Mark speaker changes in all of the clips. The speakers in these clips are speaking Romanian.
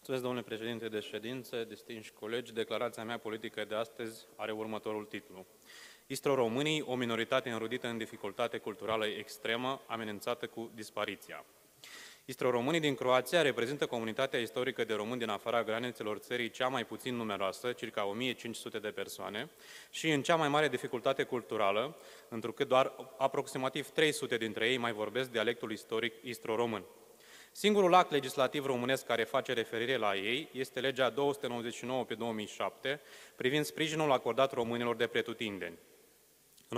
Speaker 1: Mulțumesc, domnule președinte de ședință, distinși colegi. Declarația mea politică de astăzi are următorul titlu. Istro-românii, o minoritate înrudită în dificultate culturală extremă, amenințată cu dispariția. Istro-românii din Croația reprezintă comunitatea istorică de români din afara granițelor țării cea mai puțin numeroasă, circa 1500 de persoane, și în cea mai mare dificultate culturală, întrucât doar aproximativ 300 dintre ei mai vorbesc dialectul istoric istro-român. Singurul act legislativ românesc care face referire la ei este legea 299 pe 2007, privind sprijinul acordat românilor de pretutindeni. În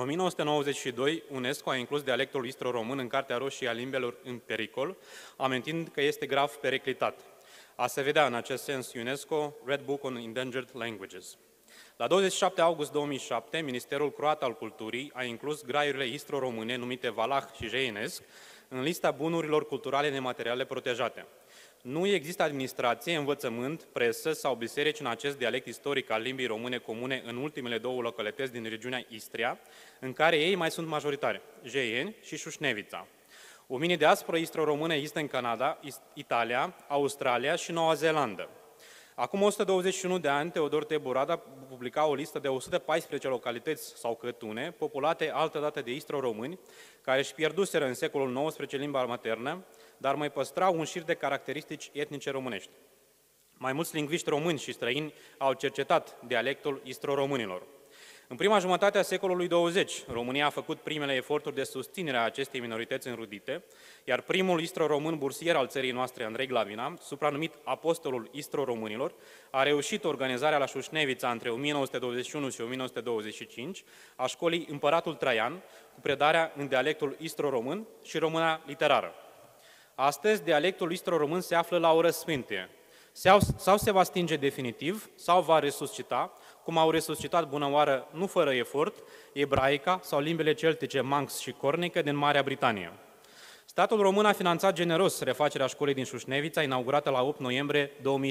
Speaker 1: 1992, UNESCO a inclus dialectul istro-român în Cartea Roșie a Limbilor în pericol, amintind că este grav periclitat. A se vedea în acest sens UNESCO Red Book on Endangered Languages. La 27 august 2007, Ministerul Croat al Culturii a inclus graiurile istro-române numite valah și jeinesc în lista bunurilor culturale nemateriale protejate. Nu există administrație, învățământ, presă sau biserici în acest dialect istoric al limbii române comune în ultimele două localități din regiunea Istria, în care ei mai sunt majoritari, Jeieni și Șușnevița. O mini-diasporă istro-română există în Canada, Italia, Australia și Noua Zeelandă. Acum 121 de ani, Teodor Teburada publica o listă de 114 localități sau cătune, populate altădată de istro-români, care își pierduseră în secolul XIX limba maternă, dar mai păstrau un șir de caracteristici etnice românești. Mai mulți lingviști români și străini au cercetat dialectul istro-românilor. În prima jumătate a secolului 20, România a făcut primele eforturi de susținere a acestei minorități înrudite, iar primul istro-român bursier al țării noastre, Andrei Glavina, supranumit Apostolul Istro-Românilor, a reușit organizarea la Șușnevița între 1921 și 1925 a școlii Împăratul Traian, cu predarea în dialectul istro-român și româna literară. Astăzi, dialectul istro-român se află la o răsfântire. Sau se va stinge definitiv, sau va resuscita, cum au resuscitat bună oară, nu fără efort, ebraica sau limbile celtice Manx și Cornică din Marea Britanie. Statul român a finanțat generos refacerea școlii din Șușnevița, inaugurată la 8 noiembrie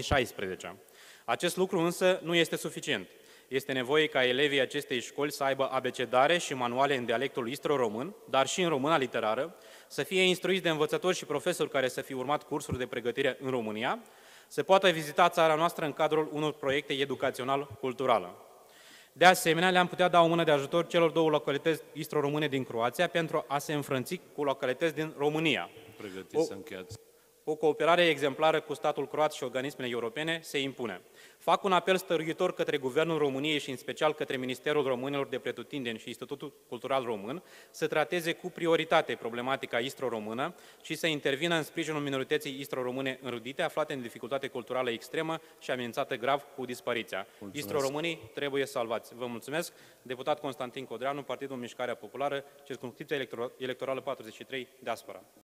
Speaker 1: 2016. Acest lucru însă nu este suficient. Este nevoie ca elevii acestei școli să aibă abecedare și manuale în dialectul istro-român, dar și în româna literară, să fie instruiți de învățători și profesori care să fie urmat cursuri de pregătire în România, să poată vizita țara noastră în cadrul unor proiecte educațional-culturale. De asemenea, le-am putea da o mână de ajutor celor două localități istro-române din Croația pentru a se înfrunți cu localități din România.
Speaker 2: Pregătiți să încheiați.
Speaker 1: O cooperare exemplară cu statul croat și organismele europene se impune. Fac un apel stăruitor către Guvernul României și în special către Ministerul Românilor de Pretutindeni și Institutul Cultural Român să trateze cu prioritate problematica istro-română și să intervină în sprijinul minorității istro-române înrudite, aflate în dificultate culturală extremă și amenințată grav cu dispariția. Istro-românii trebuie salvați. Vă mulțumesc. Deputat Constantin Codreanu, Partidul Mișcarea Populară, circumscripția electorală 43, Diaspora.